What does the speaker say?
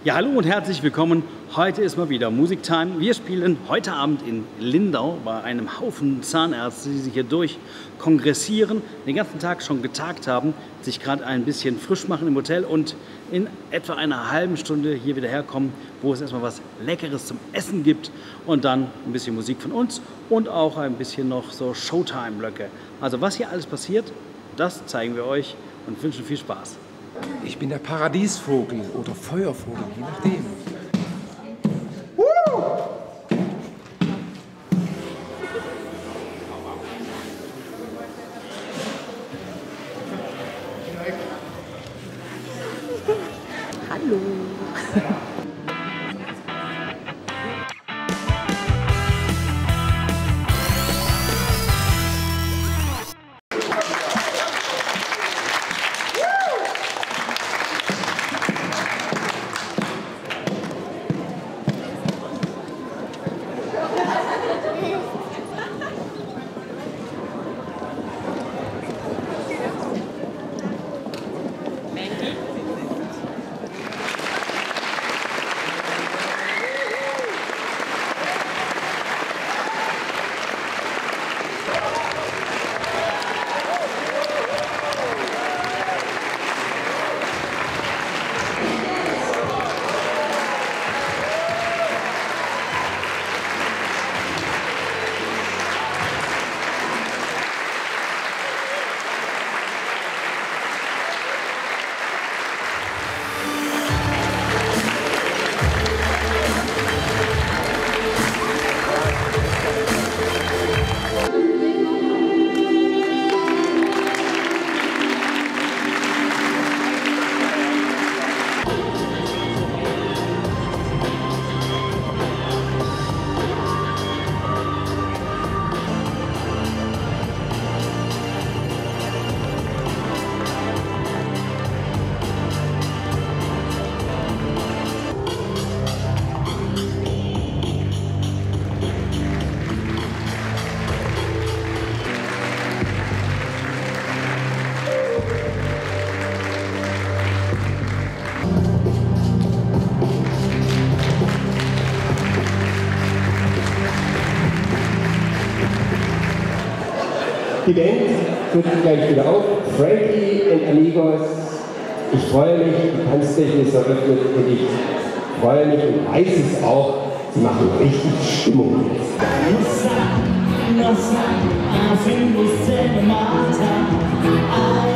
Ja, hallo und herzlich willkommen. Heute ist mal wieder Musiktime. Wir spielen heute Abend in Lindau bei einem Haufen Zahnärzte, die sich hier durchkongressieren, den ganzen Tag schon getagt haben, sich gerade ein bisschen frisch machen im Hotel und in etwa einer halben Stunde hier wieder herkommen, wo es erstmal was Leckeres zum Essen gibt und dann ein bisschen Musik von uns und auch ein bisschen noch so Showtime-Blöcke. Also was hier alles passiert, das zeigen wir euch und wünschen viel Spaß. Ich bin der Paradiesvogel oder Feuervogel, je nachdem. Hallo. Die Band tritt gleich wieder auf. Frankie and Amigos. Ich freue mich, die Tanzfläche ist eröffnet und ich freue mich und weiß es auch, sie machen richtig Stimmung jetzt.